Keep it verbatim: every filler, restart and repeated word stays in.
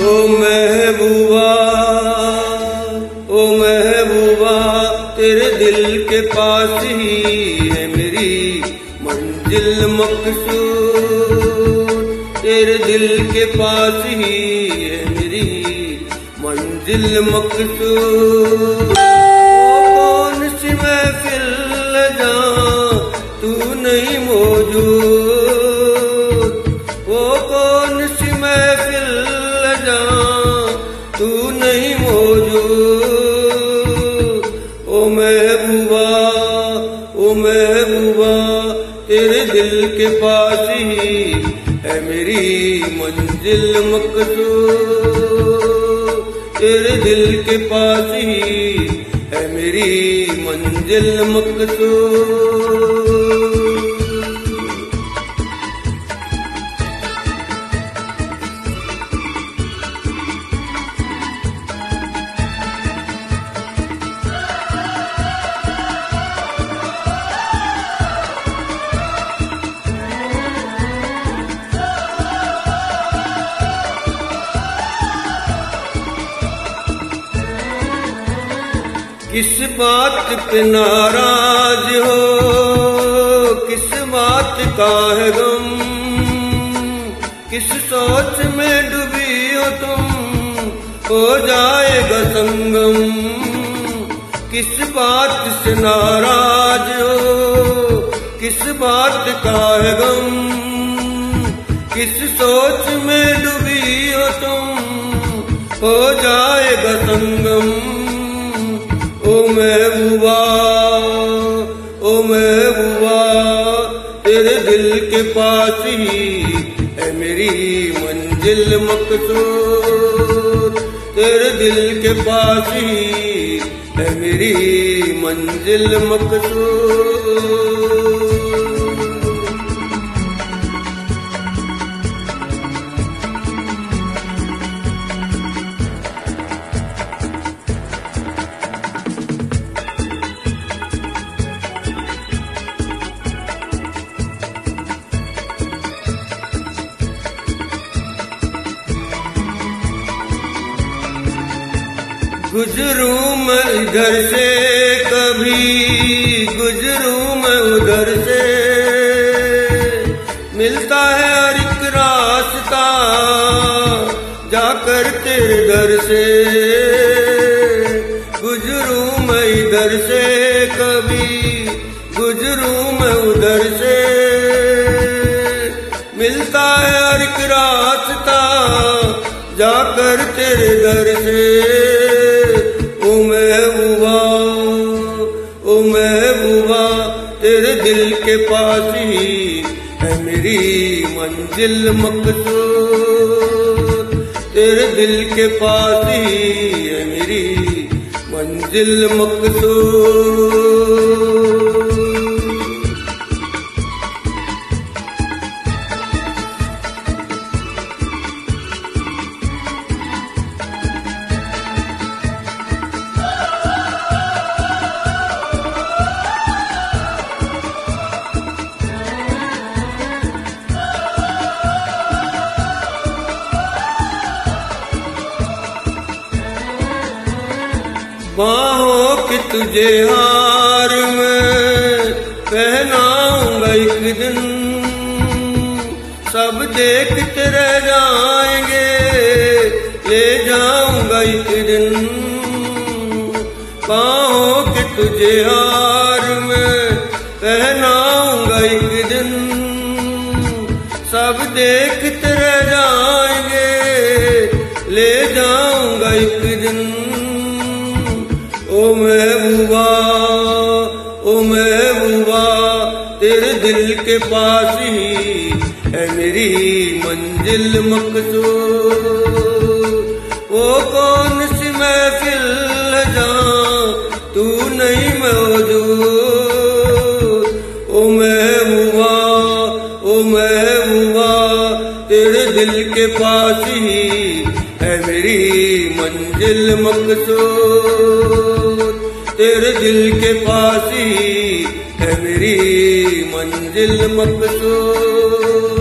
ओ महबूबा, ओ महबूबा, तेरे दिल के पास ही है मेरी मंजिल मकसूद। तेरे दिल के पास ही है मेरी मंजिल मकसूद। कौन सी महफिल जहाँ तू नहीं मौजूद, वो कौन सी महफिल जहाँ तू नहीं मौजूद। ओ महबूबा, ओ महबूबा, तेरे दिल के पास ही है मेरी मंजिल मकसूद। तेरे दिल के पास ही है मेरी मंजिल मकसूद। किस बात पे नाराज हो, किस बात का है गम, किस सोच में डूबी हो तुम, हो जाएगा संगम। किस बात से नाराज हो, किस बात का है गम, किस सोच में डूबी हो तुम, हो जाएगा संगम। ओ महबूबा, ओ महबूबा, तेरे दिल के पास ही है मेरी मंजिल मकसूद। तेरे दिल के पास ही है मेरी मंजिल मकसूद। गुजरूं मैं इधर से कभी, गुजरूं मैं उधर से, मिलता है हर एक रास्ता जाकर तेरे दर से। गुजरूं मैं इधर से कभी, गुजरूं मैं उधर से, मिलता है हर एक रास्ता जाकर तेरे दर से। ओ महबूबा, ओ महबूबा, तेरे दिल के पास ही है मेरी मंजिल मकसूद। तेरे दिल के पास ही है मेरी मंजिल मकसूद। बाहों के तुझे हार में पहनाऊंगा एक दिन, सब देखते रह जाएंगे, ले जाऊंगा एक दिन। बाहों के तुझे हार में पहनाऊंगा एक दिन, सब देखते रह जाएंगे, ले जाऊंगा एक दिन। ओ महबूबा, ओ महबूबा, तेरे दिल के पास ही है मेरी मंजिल मकसूद। वो कौन सी महफिल जहाँ तू नहीं मौजूद। ओ महबूबा, ओ महबूबा, तेरे दिल के पास ही है मेरी मंजिल मकसूद। तेरे दिल के पास ही है मेरी मंजिल मकसूद।